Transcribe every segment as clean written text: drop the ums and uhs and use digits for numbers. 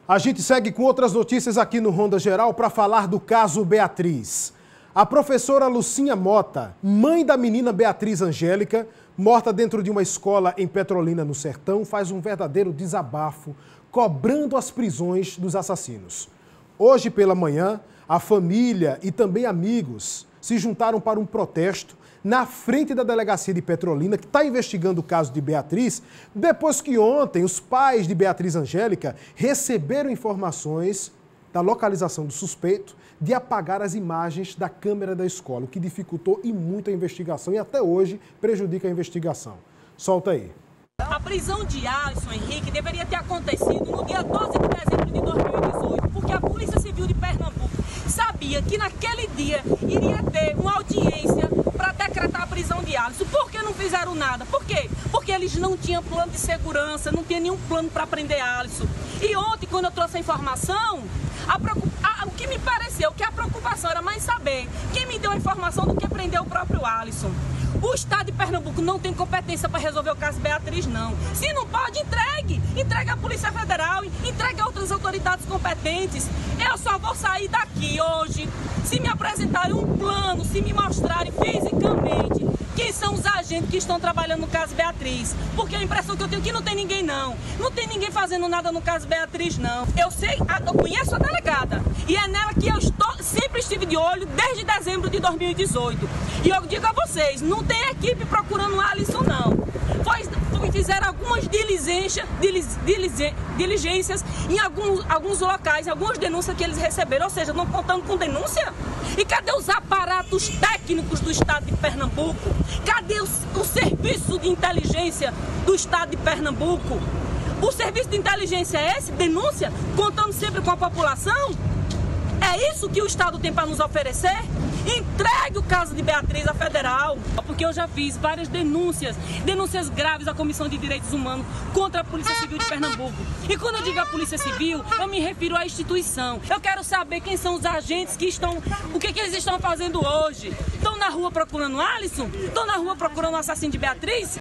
A gente segue com outras notícias aqui no Ronda Geral para falar do caso Beatriz. A professora Lucinha Mota, mãe da menina Beatriz Angélica, morta dentro de uma escola em Petrolina, no Sertão, faz um verdadeiro desabafo, cobrando as prisões dos assassinos. Hoje pela manhã, a família e também amigos se juntaram para um protesto na frente da delegacia de Petrolina, que está investigando o caso de Beatriz, depois que ontem os pais de Beatriz Angélica receberam informações da localização do suspeito de apagar as imagens da câmera da escola, o que dificultou e muito a investigação e até hoje prejudica a investigação. Solta aí. A prisão de Alisson Henrique deveria ter acontecido no dia 12 de dezembro de 2018, porque a Polícia Civil de Pernambuco sabia que naquele dia iria ter uma audiência para decretar a prisão de Alisson. Por que não fizeram nada? Por quê? Porque eles não tinham plano de segurança, não tinha nenhum plano para prender Alisson. E ontem, quando eu trouxe a informação, o que me pareceu que a preocupação era mais saber quem me deu a informação do que prender o próprio Alisson. O Estado de Pernambuco não tem competência para resolver o caso Beatriz, não. Se não pode, entregue. Entregue à Polícia Federal, entregue a outras autoridades competentes. Eu só vou sair daqui hoje se me apresentarem um plano, se me mostrarem fisicamente quem são os agentes que estão trabalhando no caso Beatriz. Porque a impressão que eu tenho é que não tem ninguém, não. Não tem ninguém fazendo nada no caso Beatriz, não. Eu conheço a delegada e é nela que eu sempre estive de olho desde dezembro de 2018. E eu digo a vocês, não tem equipe procurando o Alisson, não. Fizeram algumas diligências em alguns locais, algumas denúncias que eles receberam, ou seja, não contando com denúncia. E cadê os aparatos técnicos do Estado de Pernambuco? Cadê o serviço de inteligência do Estado de Pernambuco? O serviço de inteligência é esse? Denúncia? Contando sempre com a população? É isso que o Estado tem para nos oferecer? Entregue o caso de Beatriz à Federal, porque eu já fiz várias denúncias graves à Comissão de Direitos Humanos contra a Polícia Civil de Pernambuco. E quando eu digo a Polícia Civil, eu me refiro à instituição. Eu quero saber quem são os agentes que estão, o que eles estão fazendo hoje. Estão na rua procurando Alisson? Estão na rua procurando o assassino de Beatriz?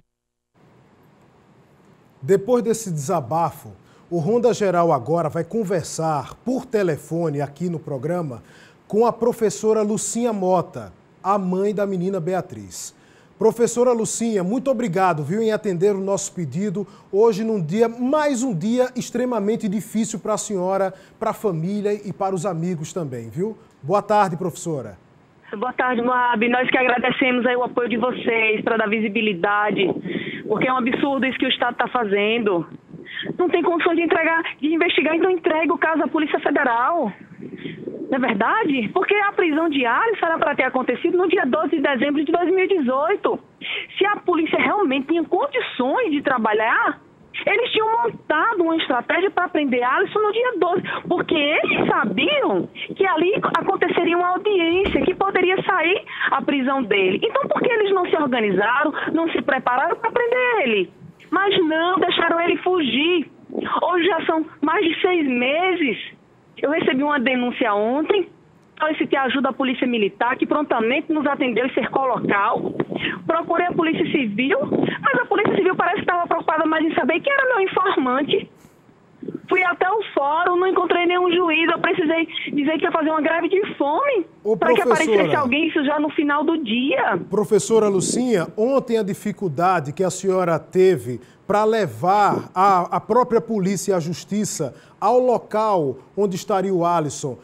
Depois desse desabafo, o Ronda Geral agora vai conversar por telefone aqui no programa com a professora Lucinha Mota, a mãe da menina Beatriz. Professora Lucinha, muito obrigado, viu, em atender o nosso pedido hoje mais um dia extremamente difícil para a senhora, para a família e para os amigos também, viu? Boa tarde, professora. Boa tarde, Moab. Nós que agradecemos aí o apoio de vocês para dar visibilidade, porque é um absurdo isso que o Estado está fazendo. Não tem condição de investigar, então entregue o caso à Polícia Federal. Não é verdade? Porque a prisão de Alisson era para ter acontecido no dia 12 de dezembro de 2018. Se a polícia realmente tinha condições de trabalhar, eles tinham montado uma estratégia para prender Alisson no dia 12, porque eles sabiam que ali aconteceria uma audiência, que poderia sair a prisão dele. Então, por que eles não se organizaram, não se prepararam para prender ele? Mas não, deixaram ele fugir. Hoje já são mais de 6 meses. Eu recebi uma denúncia ontem, solicitei ajuda à Polícia Militar, que prontamente nos atendeu em cerco local. Procurei a Polícia Civil, mas a Polícia Civil parece que estava preocupada mais em saber quem era meu informante. Fui até o fórum, não encontrei nenhum juiz, eu precisei dizer que ia fazer uma greve de fome para que aparecesse alguém, isso já no final do dia. Professora Lucinha, ontem a dificuldade que a senhora teve para levar a própria polícia e a justiça ao local onde estaria o Alisson,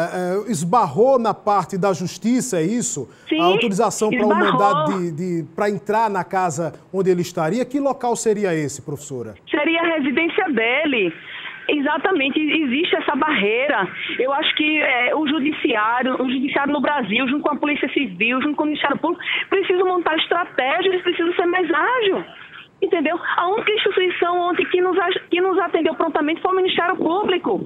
esbarrou na parte da justiça, é isso? Sim, a autorização para o mandado para entrar na casa onde ele estaria. Que local seria esse, professora? Seria a residência dele. Exatamente, existe essa barreira. Eu acho que o judiciário no Brasil, junto com a Polícia Civil, junto com o Ministério Público, precisam montar estratégias, eles precisam ser mais ágeis. Entendeu? A única instituição ontem que nos atendeu prontamente foi o Ministério Público.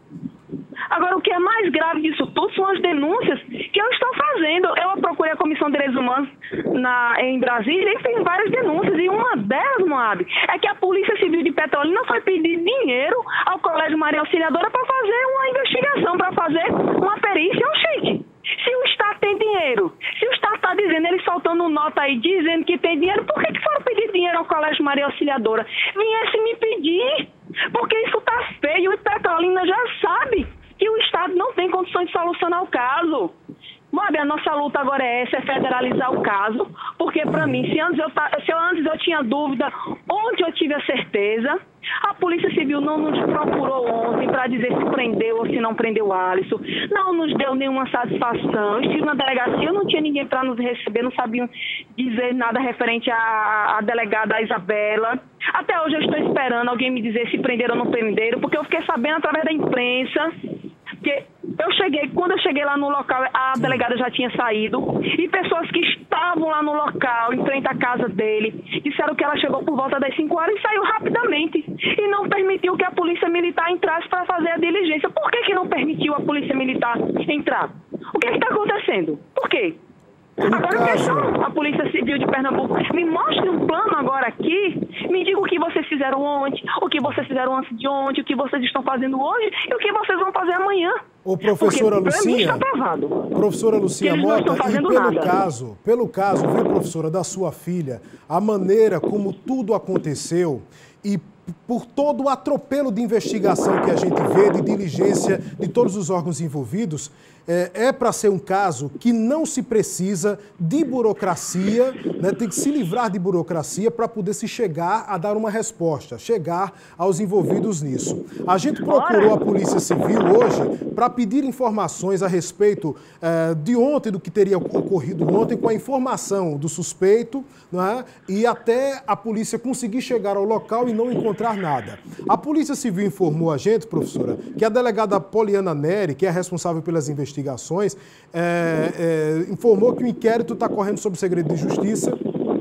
Agora, o que é mais grave disso tudo são as denúncias que eu estou fazendo. Eu procurei a Comissão de Direitos Humanos em Brasília e tem várias denúncias. E uma delas, Moab, é que a Polícia Civil de Petrolina foi pedir dinheiro ao Colégio Maria Auxiliadora para fazer uma investigação, para fazer uma perícia. Oxente, se o Estado tem dinheiro, se o Estado está dizendo, ele soltando nota aí, dizendo que tem dinheiro, por que foram pedir dinheiro ao Colégio Maria Auxiliadora? Viesse me pedir, porque isso está feio e Petrolina já condições de solucionar o caso. Moab, a nossa luta agora é essa, é federalizar o caso, porque para mim, se antes eu tinha dúvida, ontem eu tive a certeza, a Polícia Civil não nos procurou ontem para dizer se prendeu ou se não prendeu o Alisson, não nos deu nenhuma satisfação, eu estive na delegacia, eu não tinha ninguém para nos receber, não sabiam dizer nada referente à delegada Isabela. Até hoje eu estou esperando alguém me dizer se prenderam ou não prenderam, porque eu fiquei sabendo através da imprensa, porque quando eu cheguei lá no local, a delegada já tinha saído e pessoas que estavam lá no local, em frente à casa dele, disseram que ela chegou por volta das 5 horas e saiu rapidamente e não permitiu que a Polícia Militar entrasse para fazer a diligência. Por que não permitiu a Polícia Militar entrar? O que está acontecendo? Por quê? Agora eu quero a Polícia Civil de Pernambuco. Me mostre um plano agora aqui. Me diga o que vocês fizeram ontem, o que vocês fizeram antes de ontem, o que vocês estão fazendo hoje e o que vocês vão fazer amanhã. Ô, professora Lucinha, professora Lucinha Mota, e pelo caso, viu, professora, da sua filha, a maneira como tudo aconteceu e por todo o atropelo de investigação que a gente vê, de diligência de todos os órgãos envolvidos, é para ser um caso que não se precisa de burocracia, né? Tem que se livrar de burocracia para poder se chegar a dar uma resposta, chegar aos envolvidos nisso. A gente procurou a Polícia Civil hoje para pedir informações a respeito de ontem, do que teria ocorrido ontem, com a informação do suspeito, né? E até a polícia conseguir chegar ao local e não encontrar nada. A Polícia Civil informou a gente, professora, que a delegada Poliana Neri, que é responsável pelas investigações, informou que o inquérito está correndo sob segredo de justiça,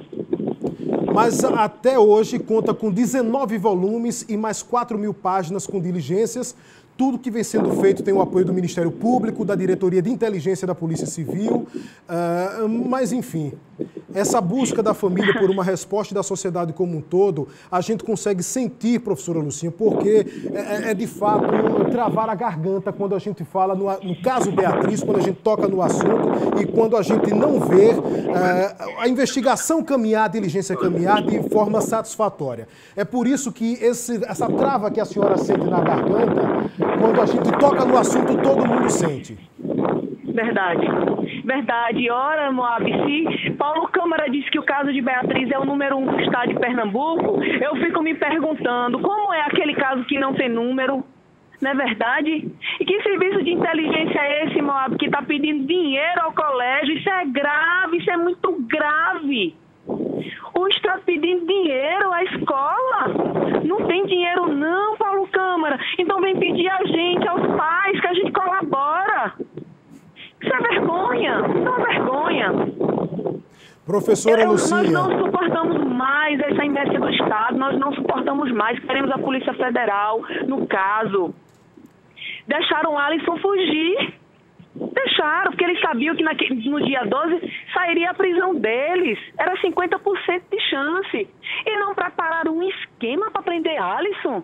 mas até hoje conta com 19 volumes e mais 4.000 páginas com diligências. Tudo que vem sendo feito tem o apoio do Ministério Público, da Diretoria de Inteligência da Polícia Civil, mas enfim, essa busca da família por uma resposta da sociedade como um todo, a gente consegue sentir, professora Lucinha, porque é de fato travar a garganta quando a gente fala no caso Beatriz, quando a gente toca no assunto e quando a gente não vê a investigação caminhar, a diligência caminhar de forma satisfatória. É por isso que essa trava que a senhora sente na garganta, quando a gente toca no assunto, todo mundo sente. Verdade. Verdade. Ora, Moab, se Paulo Câmara disse que o caso de Beatriz é o número 1 do estado de Pernambuco, eu fico me perguntando como é aquele caso que não tem número, não é verdade? E que serviço de inteligência é esse, Moab, que está pedindo dinheiro ao colégio? Isso é grave, isso é muito grave. O Estado pedindo dinheiro à escola. Não tem dinheiro não, Paulo Câmara. Então vem pedir a gente, aos pais, que a gente colabora. Isso é vergonha, isso é uma vergonha. Professora Lucinha. Nós não suportamos mais essa inércia do Estado, nós não suportamos mais. Queremos a Polícia Federal, no caso. Deixaram o Alisson fugir. Deixaram, porque eles sabiam que no dia 12 sairia a prisão deles. Era 50% de chance. E não prepararam um esquema para prender Alisson.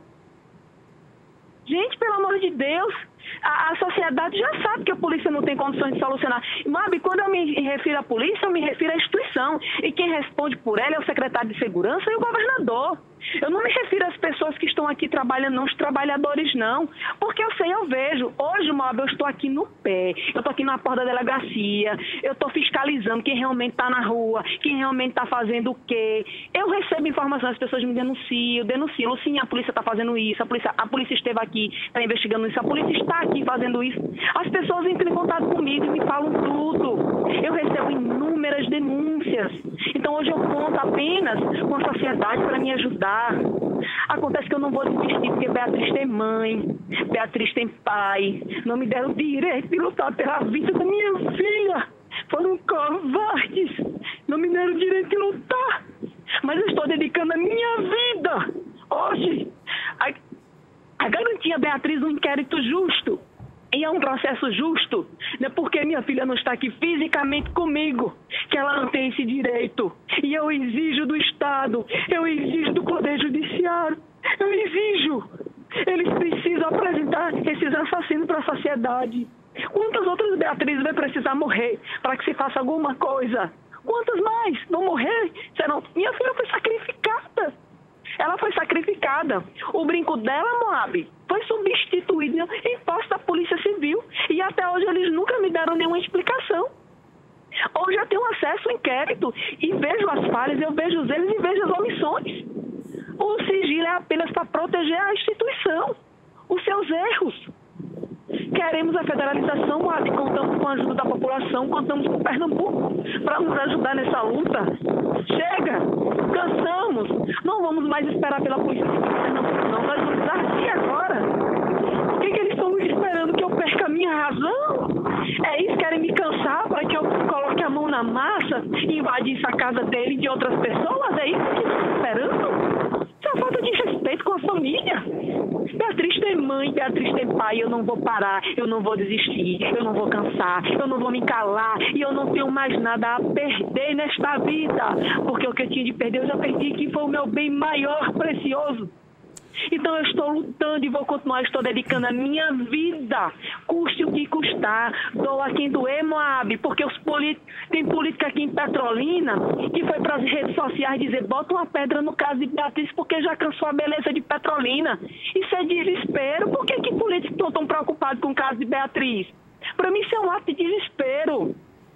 Gente, pelo amor de Deus, a sociedade já sabe que a polícia não tem condições de solucionar. Mas quando eu me refiro à polícia, eu me refiro à instituição. E quem responde por ela é o secretário de Segurança e o governador. Eu não me refiro às pessoas que estão aqui trabalhando, não, os trabalhadores não. Porque eu sei, eu vejo. Hoje, Moab, eu estou aqui no pé, eu estou aqui na porta da delegacia, eu estou fiscalizando quem realmente está na rua, quem realmente está fazendo o quê. Eu recebo informações, as pessoas me denunciam. Lucinha, a polícia está fazendo isso, a polícia esteve aqui, está investigando isso, a polícia está aqui fazendo isso. As pessoas entram em contato comigo e me falam tudo. Eu recebo inúmeras denúncias. Então, hoje eu conto apenas com a sociedade para me ajudar. Acontece que eu não vou desistir porque Beatriz tem mãe, Beatriz tem pai, não me deram o direito de lutar pela vida da minha filha. Foram covardes, não me deram o direito de lutar. Mas eu estou dedicando a minha vida hoje a garantir a Beatriz um inquérito justo. E é um processo justo, né? Porque minha filha não está aqui fisicamente comigo, que ela não tem esse direito. E eu exijo do Estado, eu exijo do Poder Judiciário, eu exijo. Eles precisam apresentar esses assassinos para a sociedade. Quantas outras Beatrizes vai precisar morrer para que se faça alguma coisa? Quantas mais vão morrer? Minha filha foi sacrificada. Ela foi sacrificada. O brinco dela, Moab, foi substituído em posse da Polícia Civil. E até hoje acesso ao inquérito e vejo as falhas, eu vejo os erros e vejo as omissões. O sigilo é apenas para proteger a instituição, os seus erros. Queremos a federalização, contamos com a ajuda da população, contamos com Pernambuco para nos ajudar nessa luta. Chega, cansamos, não vamos mais esperar pela Polícia Civil de Pernambuco, não, nós vamos agir agora. Por que eles estão esperando que eu perca a minha razão? É isso, querem me cansar para que eu coloque a mão na massa e invadisse a casa dele e de outras pessoas? É isso que eles estão esperando? Isso é falta de respeito com a família. Beatriz tem mãe, Beatriz tem pai, eu não vou parar, eu não vou desistir, eu não vou cansar, eu não vou me calar e eu não tenho mais nada a perder nesta vida, porque o que eu tinha de perder eu já perdi, que foi o meu bem maior, precioso. Então eu estou lutando e vou continuar, estou dedicando a minha vida, custe o que custar, doa quem doer, Moab, porque tem política aqui em Petrolina que foi para as redes sociais dizer, bota uma pedra no caso de Beatriz porque já cansou a beleza de Petrolina. Isso é desespero. Por que políticos estão tão preocupados com o caso de Beatriz? Para mim isso é um ato de desespero.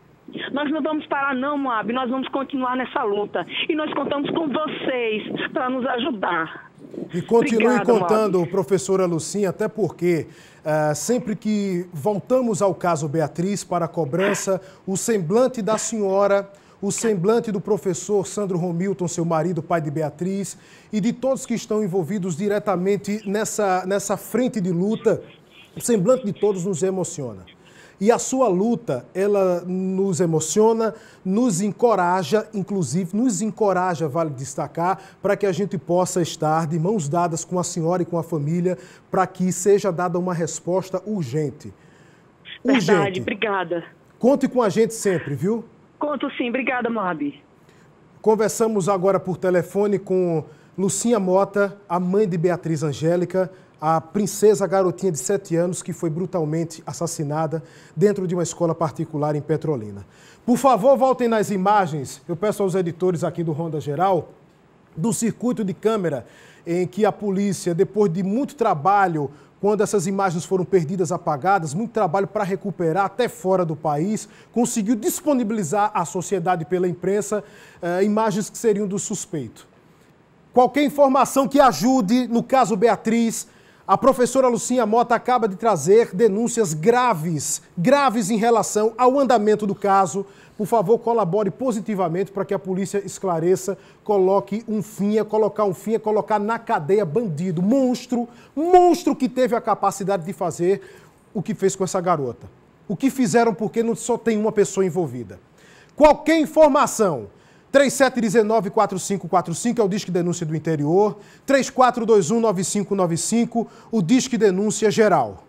Nós não vamos parar não, Moab, nós vamos continuar nessa luta e nós contamos com vocês para nos ajudar. E continue Obrigada, contando, Moab. professora Lucinha, até porque sempre que voltamos ao caso Beatriz para a cobrança, o semblante da senhora, o semblante do professor Sandro Romilton, seu marido, pai de Beatriz, e de todos que estão envolvidos diretamente nessa frente de luta, o semblante de todos nos emociona. E a sua luta, ela nos emociona, nos encoraja, inclusive nos encoraja, vale destacar, para que a gente possa estar de mãos dadas com a senhora e com a família, para que seja dada uma resposta urgente. Verdade, Urgente. obrigada. Conte com a gente sempre, viu? Conto sim, obrigada, Moab. Conversamos agora por telefone com Lucinha Mota, a mãe de Beatriz Angélica, a princesa, a garotinha de 7 anos que foi brutalmente assassinada dentro de uma escola particular em Petrolina. Por favor, voltem nas imagens, eu peço aos editores aqui do Ronda Geral, do circuito de câmera em que a polícia, depois de muito trabalho, quando essas imagens foram perdidas, apagadas, muito trabalho para recuperar até fora do país, conseguiu disponibilizar à sociedade pela imprensa imagens que seriam do suspeito. Qualquer informação que ajude no caso Beatriz, a professora Lucinha Mota acaba de trazer denúncias graves em relação ao andamento do caso. Por favor, colabore positivamente para que a polícia esclareça, coloque um fim, colocar na cadeia bandido, monstro que teve a capacidade de fazer o que fez com essa garota. O que fizeram porque não só tem uma pessoa envolvida. Qualquer informação, 3719-4545 é o Disque Denúncia do Interior, 3421-9595, o Disque Denúncia Geral.